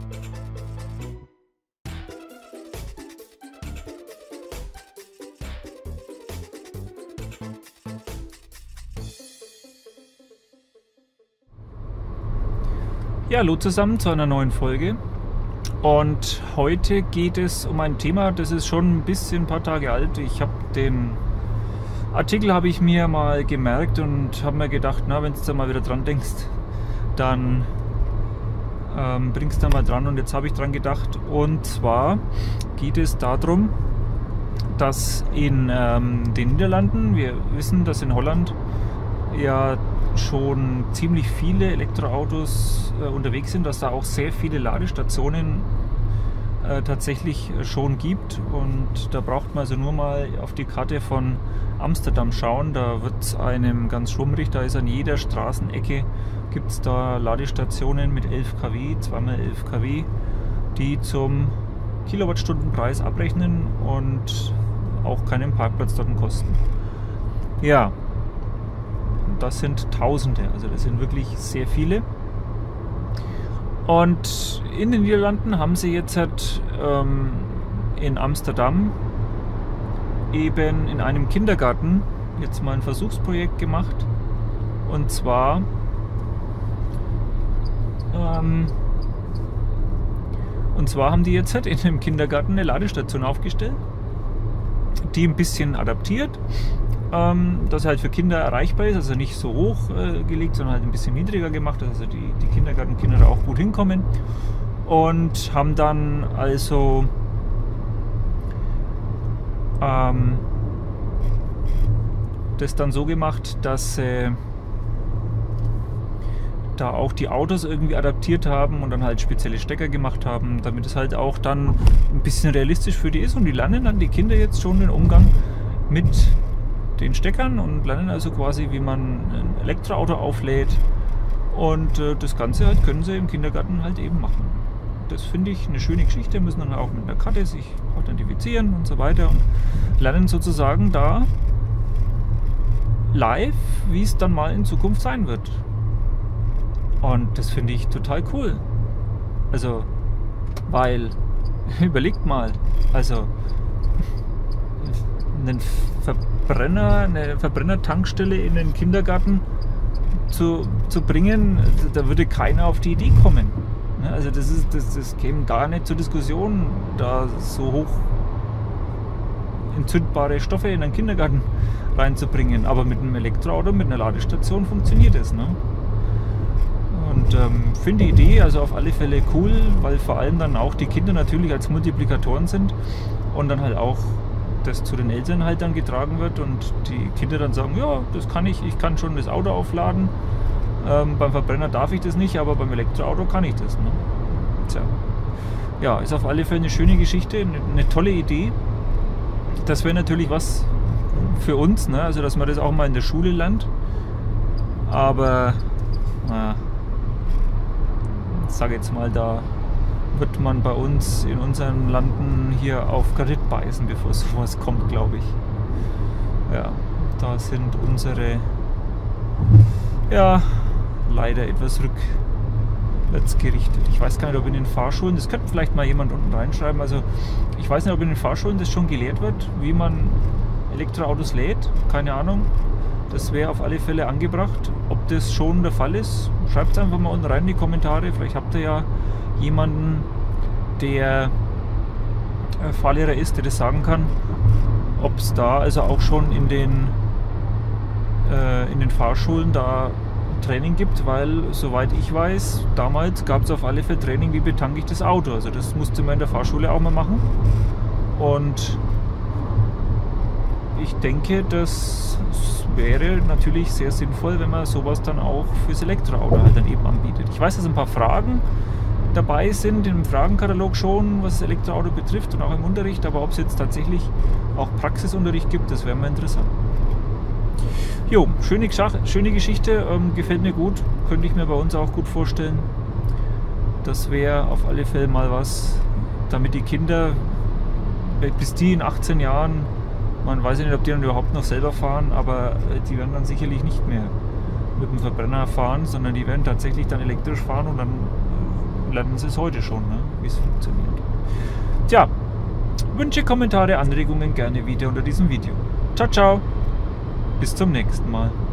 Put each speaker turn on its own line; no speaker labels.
Ja, hallo zusammen zu einer neuen Folge, und heute geht es um ein Thema, das ist schon ein paar Tage alt. Ich habe den Artikel mir mal gemerkt und habe mir gedacht, na, wenn du da mal wieder dran denkst, dann bringst du da mal dran, und jetzt habe ich dran gedacht, und zwar geht es darum, dass in den Niederlanden, wir wissen, dass in Holland ja schon ziemlich viele Elektroautos unterwegs sind, dass da auch sehr viele Ladestationen tatsächlich schon gibt, und da braucht man also nur mal auf die Karte von Amsterdam schauen, da wird es einem ganz schwummrig, da ist an jeder Straßenecke gibt es da Ladestationen mit 11 kW, 2x11 kW, die zum Kilowattstundenpreis abrechnen und auch keinen Parkplatz dort kosten. Ja, das sind Tausende, also das sind wirklich sehr viele. Und in den Niederlanden haben sie jetzt in Amsterdam eben in einem Kindergarten jetzt mal ein Versuchsprojekt gemacht. Und zwar haben die jetzt in dem Kindergarten eine Ladestation aufgestellt, die ein bisschen adaptiert, dass halt für Kinder erreichbar ist, also nicht so hoch gelegt, sondern halt ein bisschen niedriger gemacht, dass also die Kindergartenkinder da auch gut hinkommen, und haben dann also das dann so gemacht, dass da auch die Autos irgendwie adaptiert haben und dann halt spezielle Stecker gemacht haben, damit es halt auch dann ein bisschen realistisch für die ist, und die lernen dann, die Kinder, jetzt schon den Umgang mit den Steckern und lernen also quasi, wie man ein Elektroauto auflädt, und das Ganze halt können sie im Kindergarten halt eben machen. Das finde ich eine schöne Geschichte, müssen dann auch mit einer Karte sich authentifizieren und so weiter und lernen sozusagen da live, wie es dann mal in Zukunft sein wird. Und das finde ich total cool. Also, weil, überlegt mal, also eine Verbrennertankstelle in den Kindergarten zu bringen, da würde keiner auf die Idee kommen. Also das käme gar nicht zur Diskussion, da so hoch entzündbare Stoffe in einen Kindergarten reinzubringen. Aber mit einem Elektroauto, mit einer Ladestation funktioniert es. Ne? Und finde die Idee also auf alle Fälle cool, weil vor allem dann auch die Kinder natürlich als Multiplikatoren sind und dann halt auch das zu den Eltern halt dann getragen wird und die Kinder dann sagen, ja, das kann ich kann schon das Auto aufladen. Beim Verbrenner darf ich das nicht, aber beim Elektroauto kann ich das. Ne? Tja. Ja, ist auf alle Fälle eine schöne Geschichte, eine tolle Idee. Das wäre natürlich was für uns, ne? Also dass man das auch mal in der Schule lernt. Aber ich sage jetzt mal, da wird man bei uns in unseren Landen hier auf Kredit beißen, bevor sowas kommt, glaube ich. Ja, da sind unsere, ja, leider etwas rückwärts gerichtet. Ich weiß gar nicht, ob in den Fahrschulen, das könnte vielleicht mal jemand unten reinschreiben, also ich weiß nicht, ob in den Fahrschulen das schon gelehrt wird, wie man Elektroautos lädt, keine Ahnung. Das wäre auf alle Fälle angebracht. Ob das schon der Fall ist, schreibt es einfach mal unten rein in die Kommentare. Vielleicht habt ihr ja jemanden, der Fahrlehrer ist, der das sagen kann, ob es da also auch schon in den Fahrschulen da Training gibt, weil soweit ich weiß, damals gab es auf alle Fälle Training, wie betanke ich das Auto. Also das musste man in der Fahrschule auch mal machen. Und ich denke, das wäre natürlich sehr sinnvoll, wenn man sowas dann auch fürs Elektroauto halt dann eben anbietet. Ich weiß, dass ein paar Fragen dabei sind im Fragenkatalog schon, was das Elektroauto betrifft und auch im Unterricht, aber ob es jetzt tatsächlich auch Praxisunterricht gibt, das wäre mal interessant. Jo, schöne Geschichte, gefällt mir gut, könnte ich mir bei uns auch gut vorstellen. Das wäre auf alle Fälle mal was, damit die Kinder, bis die in 18 Jahren, man weiß ja nicht, ob die dann überhaupt noch selber fahren, aber die werden dann sicherlich nicht mehr mit dem Verbrenner fahren, sondern die werden tatsächlich dann elektrisch fahren und dann lernen Sie es heute schon, ne? Wie es funktioniert. Tja, Wünsche, Kommentare, Anregungen gerne wieder unter diesem Video. Ciao, ciao. Bis zum nächsten Mal.